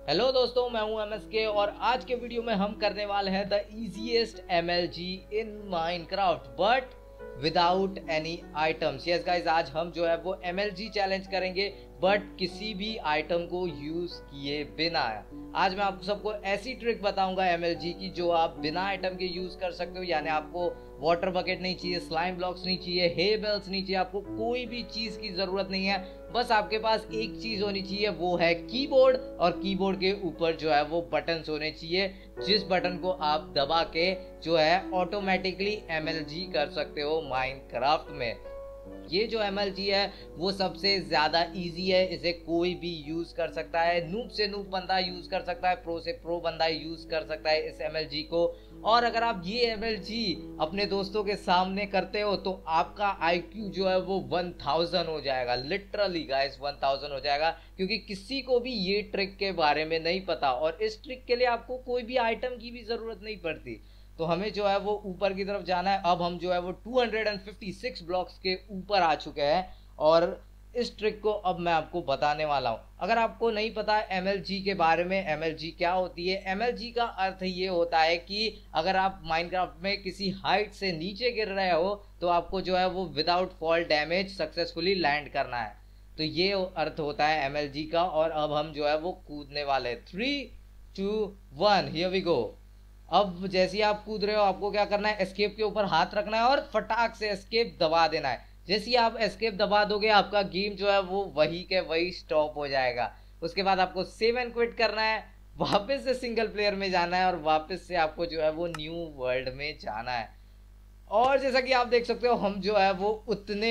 Hello दोस्तों, मैं हूं MSK और आज के वीडियो में हम करने वाले हैं the easiest MLG in Minecraft but without any items. Yes guys, आज हम जो है वो MLG चैलेंज करेंगे बट किसी भी आइटम को यूज किए बिना। आज मैं आपको सबको ऐसी ट्रिक बताऊंगा MLG की जो आप बिना आइटम के यूज कर सकते हो। यानी आपको वाटर बकेट नहीं चाहिए, स्लाइम ब्लॉक्स नहीं चाहिए, हे बेल्स नहीं चाहिए, आपको कोई भी चीज की जरूरत नहीं है। बस आपके पास एक चीज होनी चाहिए, वो है कीबोर्ड। और कीबोर्ड के ऊपर जो है वो बटन्स होने चाहिए, जिस बटन को आप दबा के जो है ऑटोमेटिकली MLG कर सकते हो माइनक्राफ्ट में। ये जो MLG है वो सबसे ज्यादा इजी है, इसे कोई भी यूज कर सकता है। नूब से नूब बंदा यूज कर सकता है, प्रो से प्रो बंदा यूज कर सकता है इस MLG को। और अगर आप ये MLG अपने दोस्तों के सामने करते हो तो आपका IQ जो है वो 1000 हो जाएगा। लिटरली गाइस 1000 हो जाएगा, क्योंकि किसी को भी ये ट्रिक के बारे में नहीं पता। और इस ट्रिक के लिए आपको कोई भी आइटम की भी जरूरत नहीं पड़ती। तो हमें जो है वो ऊपर की तरफ जाना है। अब हम जो है वो 256 ब्लॉक्स के ऊपर आ चुके हैं और इस ट्रिक को अब मैं आपको बताने वाला हूं। अगर आपको नहीं पता है MLG के बारे में, MLG क्या होती है, MLG का अर्थ ये होता है कि अगर आप माइनक्राफ्ट में किसी हाइट से नीचे गिर रहे हो तो आपको जो है वो without fall damage successfully land करना है। तो ये अर्थ होता है MLG का। और अब हम जो है वो कूदने वाले 3 2 1 हियर वी गो। अब जैसे ही आप कूद रहे हो आपको क्या करना है, एस्केप के ऊपर हाथ रखना है और फटाक से एस्केप दबा देना है। जैसे ही आप एस्केप दबा दोगे आपका गेम जो है वो वही के वही स्टॉप हो जाएगा। उसके बाद आपको सेव एंड क्विट करना है, वापस से सिंगल प्लेयर में जाना है और वापस से आपको जो है वो न्यू वर्ल्ड में जाना है। और जैसा कि आप देख सकते हो हम जो है वो उतने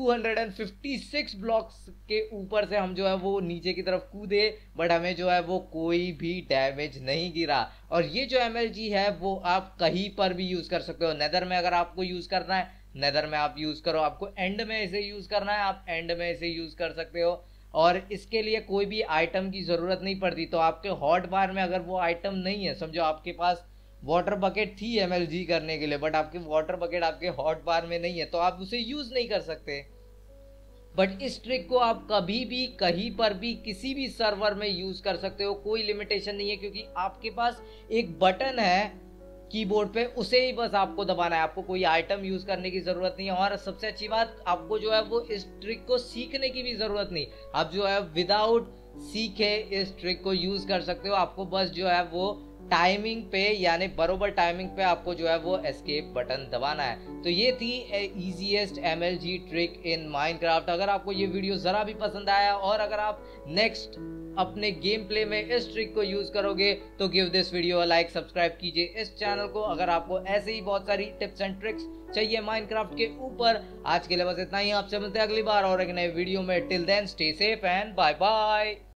256 ब्लॉक्स के ऊपर से हम जो है वो नीचे की तरफ कूदे, बट हमें जो है वो कोई भी डैमेज नहीं गिरा। और ये जो MLG है वो आप कहीं पर भी यूज कर सकते हो। नेदर में अगर आपको यूज करना है नेदर में आप यूज करो, आपको एंड में इसे यूज करना है आप एंड में इसे यूज कर सकते हो। और इसके लिए कोई भी आइटम की जरूरत नहीं पड़ती। तो आपके हॉट बार में अगर वो आइटम नहीं है, समझो आपके पास वाटर बकेट थी MLG करने के लिए बट आपकी वाटर बकेट आपके हॉट बार में नहीं है, तो आप उसे यूज नहीं कर सकते। बट इस ट्रिक को आप कभी भी कहीं पर भी किसी भी सर्वर में यूज कर सकते हो, कोई लिमिटेशन नहीं है, क्योंकि आपके पास एक बटन है कीबोर्ड पे, उसे ही बस आपको दबाना है। आपको कोई आइटम यूज करने की जरूरत नहीं है। और सबसे अच्छी बात, आपको जो है वो इस ट्रिक को सीखने की भी जरूरत नहीं। आप जो है विदाउट सीखे इस ट्रिक को यूज कर सकते हो। आपको बस जो है वो टाइमिंग पे, यानी बरोबर टाइमिंग पे आपको जो है वो एस्केप बटन दबाना है। तो ये थी easiest MLG trick in Minecraft. अगर आपको ये वीडियो जरा भी पसंद आया और अगर आप नेक्स्ट अपने गेम प्ले में इस ट्रिक को यूज करोगे तो give this video like, subscribe कीजिए इस चैनल को। अगर आपको ऐसे ही बहुत सारी टिप्स एंड ट्रिक्स चाहिए माइनक्राफ्ट के ऊपर। आज के लिए बस इतना ही, आपसे मिलते हैं अगली बार और एक नए वीडियो में। Till then stay safe and bye bye.